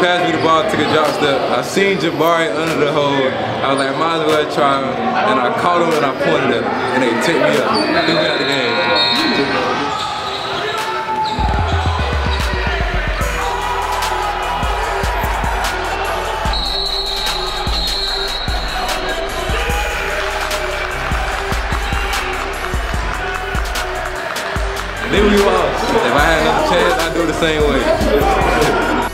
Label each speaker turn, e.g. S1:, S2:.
S1: passed me the ball, took a drop step. I seen Jabari under the hole. I was like, might as well try him. And I caught him and I pointed at him. And they took me up. Threw me out the game. Then we lost. If I had another chance, I'd do it the same way.